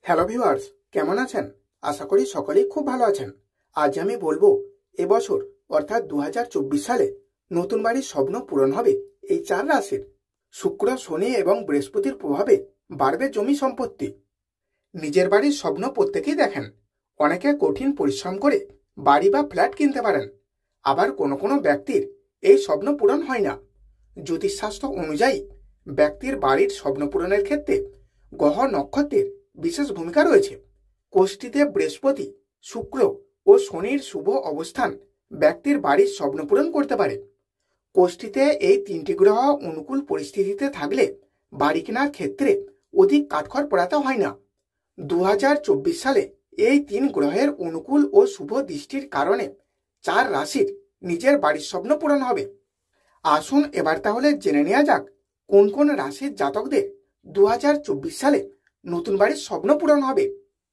Hello viewers, কেমন আছেন? আশা করি সকলেই খুব ভালো আছেন। আজ আমি বলবো এবছর অর্থাৎ 2024 সালে নতুন বাড়ির স্বপ্ন পূরণ হবে এই 4 রাশির। শুক্র, শনি এবং বৃহস্পতির প্রভাবে বাড়বে জমি সম্পত্তি। নিজের বাড়ির স্বপ্ন প্রত্যেকেই দেখেন। অনেকে কঠিন পরিশ্রম করে বাড়ি বা ফ্ল্যাট কিনতে পারেন, আবার কোনো কোনো ব্যক্তির এই স্বপ্ন পূরণ হয় না। জ্যোতিষশাস্ত্র অনুযায়ী ব্যক্তির বাড়ির স্বপ্ন পূরণের ক্ষেত্রে গ্রহ নক্ষত্রের বিশেষ ভূমিকা রয়েছে। কোষ্ঠীতে বৃহস্পতি, শুক্র ও শনির শুভ অবস্থান ব্যক্তির বাড়ির স্বপ্ন পূরণ করতে পারে। কোষ্ঠীতে এই 3টি গ্রহ অনুকূল পরিস্থিতিতে থাকলে বাড়ি কেনার ক্ষেত্রে অধিক কাঠখড় পোড়াতে হয় না। 2024 সালে এই 3 গ্রহের অনুকূল ও শুভ দৃষ্টির কারণে 4 রাশির নিজের বাড়ির স্বপ্ন পূরণ হবে। আসুন এবার তাহলে জেনে নেওয়া যাক কোন কোন রাশির জাতকদের 2024 সালে নতুন বাড়ির স্বপ্ন পূরণ হবে।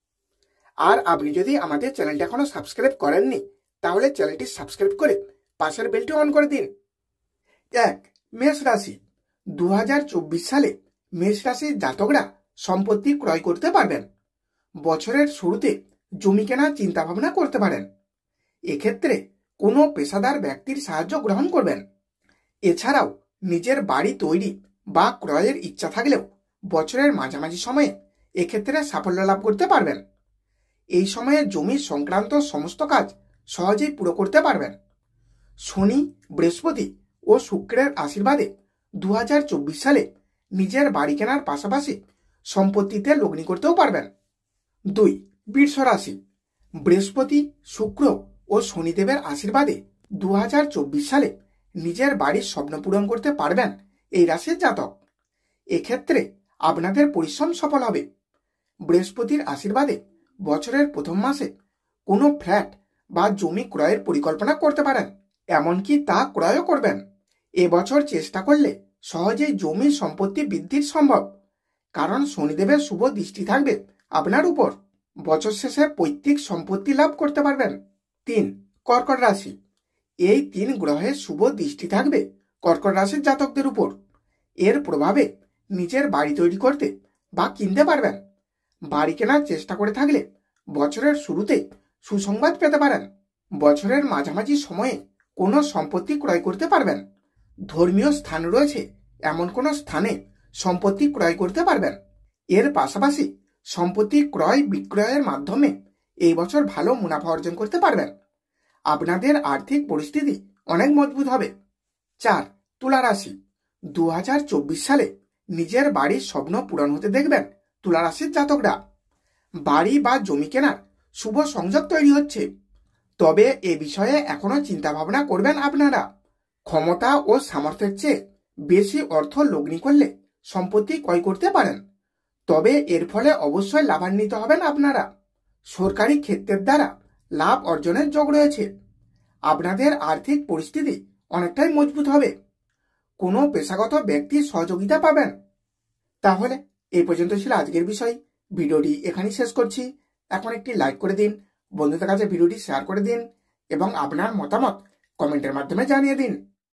আর আপনি যদি আমাদের চ্যানেলটি এখনো সাবস্ক্রাইব করেননি, তাহলে চ্যানেলটি সাবস্ক্রাইব করে পাশের বেলটি অন করে দিন। 1. মেষ রাশি। 2024 সালে মেষ রাশির জাতকরা সম্পত্তি ক্রয় করতে পারবেন। বছরের শুরুতে জমি কেনার চিন্তা ভাবনা করতে পারেন। এক্ষেত্রে কোনো পেশাদার ব্যক্তির সাহায্য গ্রহণ করবেন। এছাড়াও নিজের বাড়ি তৈরি বা ক্রয়ের ইচ্ছা থাকলেও বছরের মাঝামাঝি সময়ে এক্ষেত্রে সাফল্য লাভ করতে পারবেন। এই সময়ে জমি সংক্রান্ত সমস্ত কাজ সহজেই পুরো করতে পারবেন। শনি, বৃহস্পতি ও শুক্রের আশীর্বাদে 2024 সালে নিজের বাড়ি কেনার পাশাপাশি সম্পত্তিতে লগ্নি করতেও পারবেন। 2. বৃষ রাশি। বৃহস্পতি, শুক্র ও শনিদেবের আশীর্বাদে 2024 সালে নিজের বাড়ির স্বপ্ন পূরণ করতে পারবেন এই রাশির জাতক। এক্ষেত্রে আপনাদের পরিশ্রম সফল হবে। বৃহস্পতির আশীর্বাদে বছরের প্রথম মাসে কোনো ফ্ল্যাট বা জমি ক্রয়ের পরিকল্পনা করতে পারেন, এমনকি তা ক্রয়ও করবেন। এবছর চেষ্টা করলে সহজেই জমি সম্পত্তি বৃদ্ধির সম্ভব, কারণ শনিদেবের শুভ দৃষ্টি থাকবে আপনার উপর। বছর শেষে পৈতৃক সম্পত্তি লাভ করতে পারবেন। 3. কর্কট রাশি। এই 3 গ্রহের শুভ দৃষ্টি থাকবে কর্কট রাশির জাতকদের উপর। এর প্রভাবে নিজের বাড়ি তৈরি করতে বা কিনতে পারবেন। বাড়ি কেনার চেষ্টা করে থাকলে বছরের শুরুতে সুসংবাদ পেতে পারেন। বছরের মাঝামাঝি সময়ে কোনো সম্পত্তি ক্রয় করতে পারবেন। ধর্মীয় স্থান রয়েছে এমন কোনো স্থানে সম্পত্তি ক্রয় করতে পারবেন। এর পাশাপাশি সম্পত্তি ক্রয় বিক্রয়ের মাধ্যমে এই বছর ভালো মুনাফা অর্জন করতে পারবেন। আপনাদের আর্থিক পরিস্থিতি অনেক মজবুত হবে। 4. তুলা রাশি। 2024 সালে নিজের বাড়ির স্বপ্ন পূরণ হতে দেখবেন তুলা রাশির জাতকরা। বাড়ি বা জমি কেনার শুভ সংযোগ তৈরি হচ্ছে, তবে এ বিষয়ে এখনো চিন্তা ভাবনা করবেন আপনারা। ক্ষমতা ও সামর্থ্যের চেয়ে বেশি অর্থ লগ্নি করলে সম্পত্তি ক্রয় করতে পারেন, তবে এর ফলে অবশ্যই লাভান্বিত হবেন আপনারা। সরকারি ক্ষেত্রের দ্বারা লাভ অর্জনের যোগ রয়েছে। আপনাদের আর্থিক পরিস্থিতি অনেকটাই মজবুত হবে। কোনো পেশাগত ব্যক্তির সহযোগিতা পাবেন। তাহলে এই পর্যন্ত ছিল আজকের বিষয়। ভিডিওটি এখানেই শেষ করছি। এখন একটি লাইক করে দিন, বন্ধুদের কাছে ভিডিওটি শেয়ার করে দিন এবং আপনার মতামত কমেন্টের মাধ্যমে জানিয়ে দিন।